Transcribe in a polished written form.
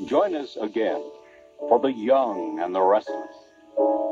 Join us again for The Young and the Restless.